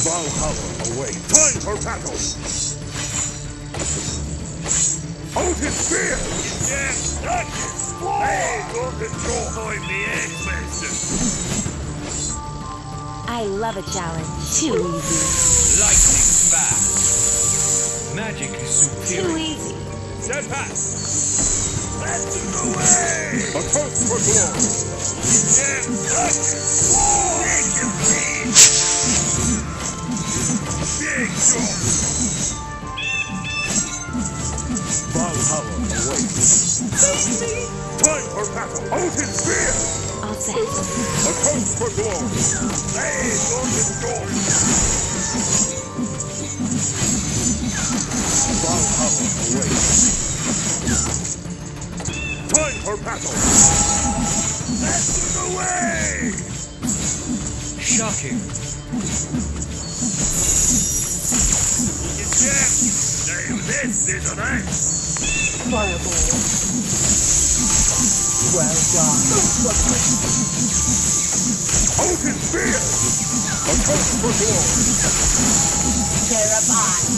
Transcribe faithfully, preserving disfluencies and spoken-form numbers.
Valhalla awaits. Time for battle! Odin's spear! Yeah, that's it! Hey, don't control time the X-Master! I love a challenge. Too easy. Lightning fast. Magic is Too superior. easy. Step back! That's the way! A toast for glory! Yeah, that's it! Big and big! Big jump! Valhalla awaits. Time for battle! Odin's spear! All set. A toast for glory! Hey, don't control! Valhalla awaits. Time for battle! That's the way! Shocking. Yeah, now this is an axe! Fireball. Well done. Odin's spear! A toast for glory! Terrified.